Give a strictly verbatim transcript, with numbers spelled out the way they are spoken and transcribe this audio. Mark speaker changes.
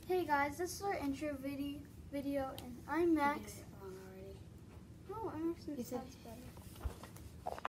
Speaker 1: Hey guys, this is our intro video, video and I'm Max.
Speaker 2: You did it wrong already.
Speaker 1: No, Emerson
Speaker 2: You said-
Speaker 1: sounds better.